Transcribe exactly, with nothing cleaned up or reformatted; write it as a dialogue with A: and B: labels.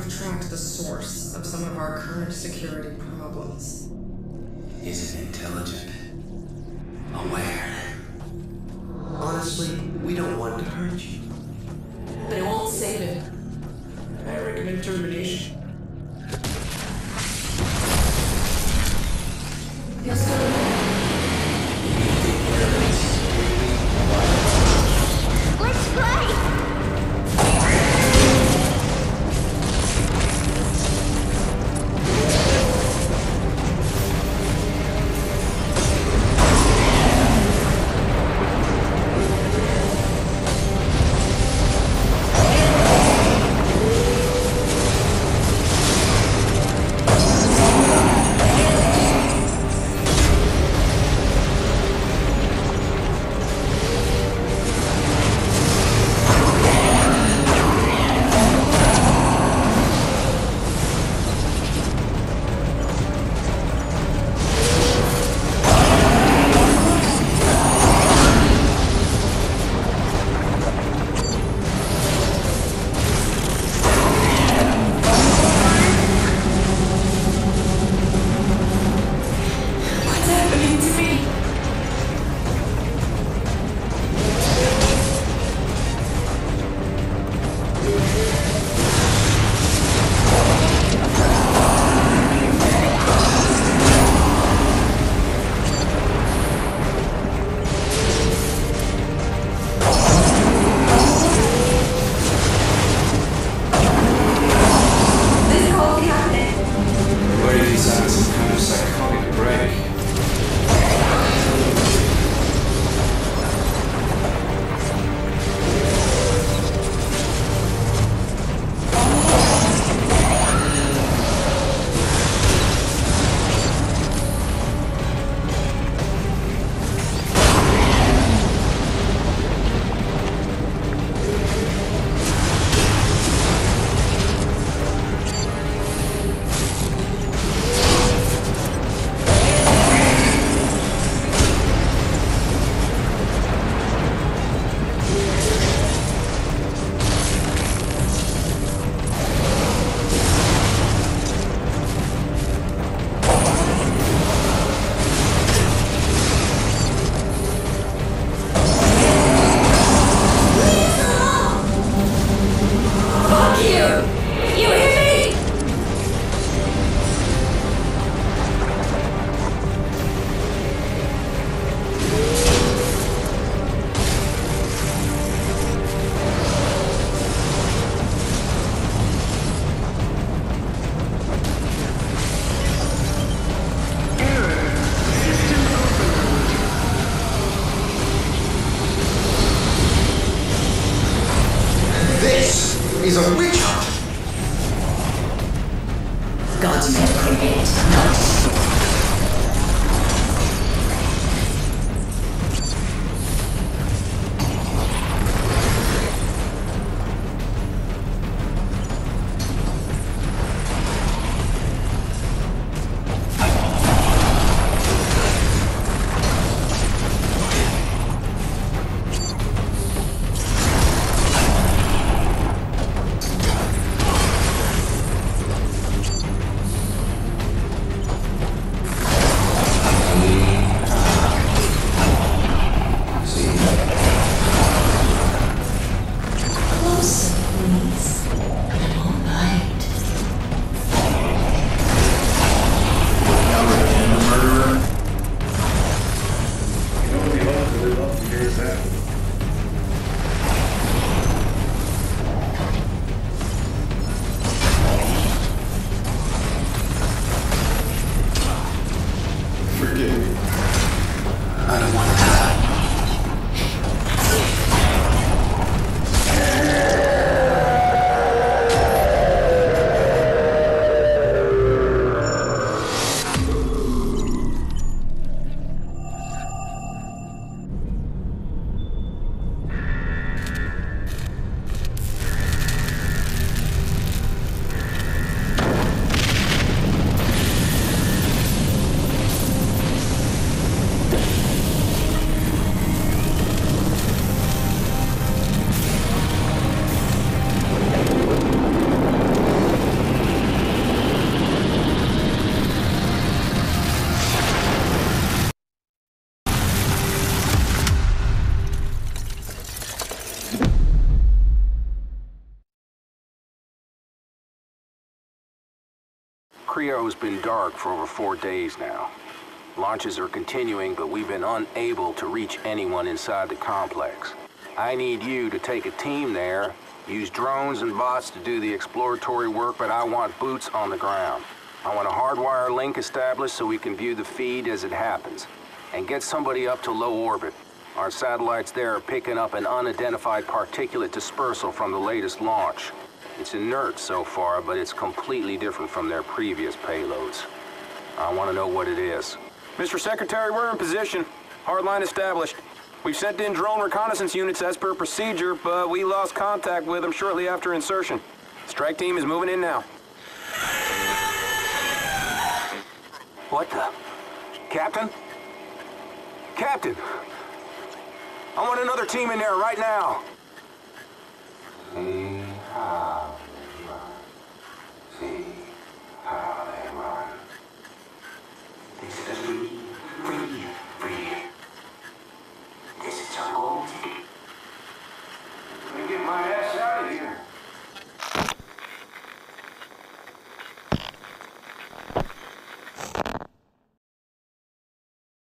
A: have tracked the source of some of our current security problems.
B: Is it intelligent? Aware?
C: Honestly, we don't want to hurt you.
A: But it won't save it.
C: I recommend termination.
A: You're still there.
D: Let's play!
C: Is a witch hunt.
D: Gods may create, not destroy.
E: Creo's been dark for over four days now. Launches are continuing, but we've been unable to reach anyone inside the complex. I need you to take a team there, use drones and bots to do the exploratory work, but I want boots on the ground. I want a hardwire link established so we can view the feed as it happens. And get somebody up to low orbit. Our satellites there are picking up an unidentified particulate dispersal from the latest launch. It's inert so far, but it's completely different from their previous payloads. I want to know what it is.
F: Mister Secretary, we're in position. Hardline established. We've sent in drone reconnaissance units as per procedure, but we lost contact with them shortly after insertion. Strike team is moving in now.
E: What the? Captain? Captain! I want another team in there right now!
B: Yeehaw.